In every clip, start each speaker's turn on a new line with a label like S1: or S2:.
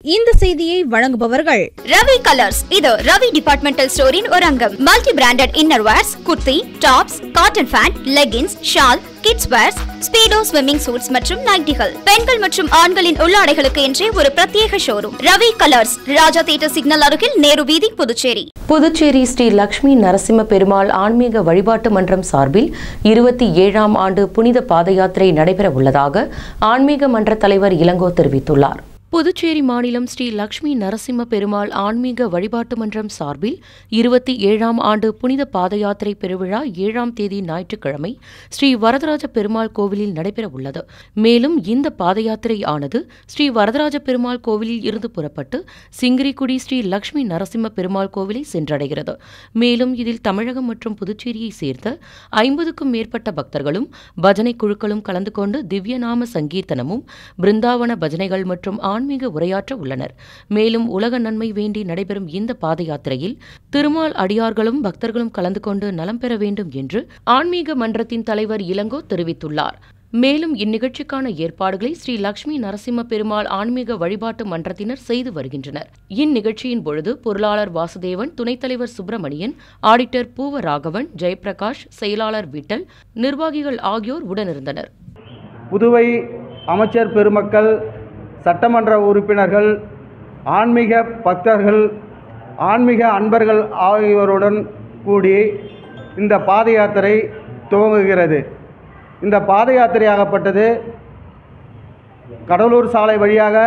S1: இந்த செய்தியை வழங்குபவர்கள்
S2: ரவி கலர்ஸ். இது ரவி டிபார்ட்மெண்டல் ஸ்டோரின் ஒரு அங்கம். Multi branded innerwears, kurti, tops, cotton pant, leggings, shawl, kids wears, Speedo swimming suits மற்றும் நைட்டிகள். பெண்கள் மற்றும் ஆண்களின் உள்ளாடைகளுக்கு என்றே ஒரு பிரத்யேக showroom. Ravi colours, Raja theatre signal அருகில், நேரு வீதி, புதுச்சேரி.
S3: புதுச்சேரி ஸ்ரீ லட்சுமி நரசிம்ம பெருமாள் ஆன்மீக வழிபாட்டு மன்றம் சார்பில் 27ஆம் ஆண்டு புனித பாத யாத்திரை நடைபெற உள்ளதாக ஆன்மீக மன்ற தலைவர் இளங்கோ தெரிவித்துள்ளார். புதுச்சேரி மாநிலம் ஸ்ரீ லட்சுமி நரசிம்ம பெருமாள் ஆன்மீக வழிபாட்டு மன்றம் சார்பில் 27ஆம் ஆண்டு புனித பாத யாத்திரை பெருவிழா 7ஆம் தேதி ஞாயிற்றுக்கிழமை ஸ்ரீ வரதராஜ பெருமாள் கோவிலில் நடைபெற உள்ளது. மேலும் இந்த பாத யாத்திரை ஆனது ஸ்ரீ வரதராஜ பெருமாள் கோவிலில் இருந்து புறப்பட்டு சிங்கிரிக்குடி ஸ்ரீ லட்சுமி நரசிம்ம பெருமாள் கோவிலை சென்றடைகிறது. மேலும் இதில் தமிழகம் மற்றும் புதுச்சேரியை சேர்ந்த 50க்கும் மேற்பட்ட பக்தர்களும் பஜனை குழுக்களும் கலந்து கொண்டு திவ்யநாம சங்கீர்த்தனமும் பிருந்தாவன பஜனைகள் மற்றும் ஆன்மீக உரையாற்ற உள்ளனர். மேலும் உலக நன்மை வேண்டி நடைபெறும் இந்த பாத யாத்திரையில் திருமால் அடியார்களும் பக்தர்களும் கலந்து கொண்டு நலம் பெற வேண்டும் என்று ஆன்மீக மன்றத்தின் தலைவர் இளங்கோ தெரிவித்துள்ளார். மேலும் இந்நிகழ்ச்சிக்கான ஏற்பாடுகளை ஸ்ரீ லட்சுமி நரசிம்ம பெருமாள் ஆன்மீக வழிபாட்டு மன்றத்தினர் செய்து வருகின்றனர். இந்நிகழ்ச்சியின் பொழுது பொருளாளர் வாசுதேவன், துணைத் தலைவர் சுப்பிரமணியன், ஆடிட்டர் பூவராகவன், ஜெயபிரகாஷ், செயலாளர் விட்டல், நிர்வாகிகள் ஆகியோர் உடனிருந்தனர்.
S4: புதுவை அமைச்சர் பெருமக்கள், சட்டமன்ற உறுப்பினர்கள், ஆன்மீக பக்தர்கள், ஆன்மீக அன்பர்கள் ஆகியோருடன் கூடி இந்த பாத யாத்திரை துவங்குகிறது. இந்த பாத யாத்திரையாகப்பட்டது கடலூர் சாலை வழியாக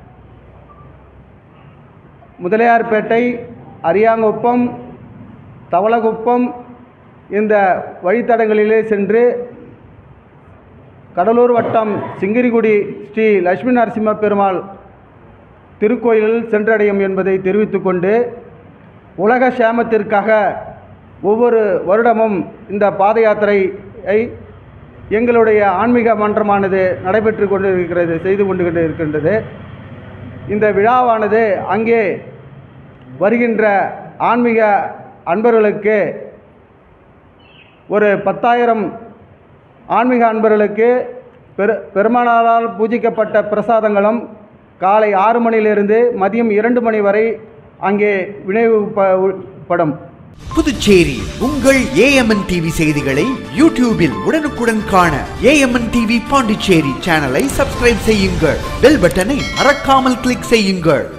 S4: முதலியார்பேட்டை, அரியாங்குப்பம், தவளகுப்பம் இந்த வழித்தடங்களிலே சென்று கடலூர் வட்டம் சிங்கிரிக்குடி ஸ்ரீ லட்சுமி நரசிம்ம பெருமாள் திருக்கோயிலில் சென்றடையும் என்பதை தெரிவித்துக்கொண்டு, உலக சேமத்திற்காக ஒவ்வொரு வருடமும் இந்த பாத யாத்திரையை எங்களுடைய ஆன்மீக மன்றமானது நடைபெற்று செய்து கொண்டு இருக்கின்றது. இந்த விழாவானது அங்கே வருகின்ற ஆன்மீக அன்பர்களுக்கு ஒரு 10,000 ஆன்மீக அன்பர்களுக்கு பெருமானாரால் பூஜிக்கப்பட்ட பிரசாதங்களும் காலை 6 மணியிலிருந்து மதியம் 2 மணி வரை அங்கே விநியோகிக்கப்படும்.
S5: புதுச்சேரி உங்கள் AMN டிவி செய்திகளை யூடியூபில் உடனுக்குடன் காண AMN டிவி பாண்டிச்சேரி சேனலை சப்ஸ்கிரைப் செய்யுங்கள். பெல் பட்டனை மறக்காமல் கிளிக் செய்யுங்கள்.